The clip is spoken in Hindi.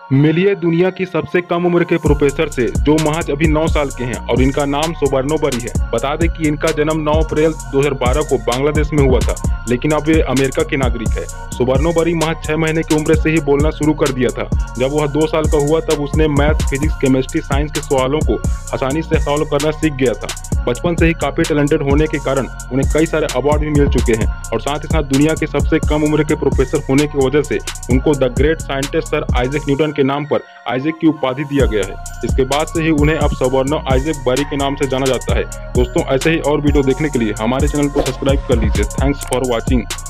मिलिए दुनिया की सबसे कम उम्र के प्रोफेसर से जो महज अभी 9 साल के हैं और इनका नाम सुबर्णो बरी है। बता दें कि इनका जन्म 9 अप्रैल 2012 को बांग्लादेश में हुआ था, लेकिन अब ये अमेरिका के नागरिक है। सुबर्णो बरी महज 6 महीने की उम्र से ही बोलना शुरू कर दिया था। जब वह 2 साल का हुआ तब उसने मैथ, फिजिक्स, केमिस्ट्री, साइंस के सवालों को आसानी से सॉल्व करना सीख गया था। बचपन से ही काफी टैलेंटेड होने के कारण उन्हें कई सारे अवार्ड भी मिल चुके हैं और साथ ही साथ दुनिया के सबसे कम उम्र के प्रोफेसर होने की वजह से उनको the great scientist sir Isaac Newton के नाम पर आइजैक की उपाधि दिया गया है। इसके बाद से ही उन्हें अब सुबर्णो आइजैक बरी के नाम से जाना जाता है। दोस्तों, ऐसे ही और वीडियो देखने के लिए हमारे चैनल को सब्सक्राइब कर लीजिए। Thanks for watching.